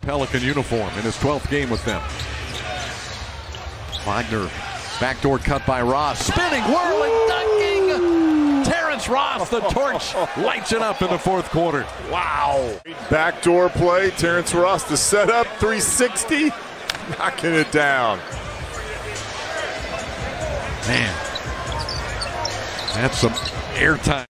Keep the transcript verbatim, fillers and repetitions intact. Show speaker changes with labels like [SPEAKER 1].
[SPEAKER 1] Pelican uniform in his twelfth game with them. Wagner, backdoor cut by Ross, spinning, whirling, dunking. Terrence Ross, the torch, lights it up in the fourth quarter. Wow.
[SPEAKER 2] Backdoor play, Terrence Ross, the setup, three sixty, knocking it down.
[SPEAKER 1] Man, that's some airtime.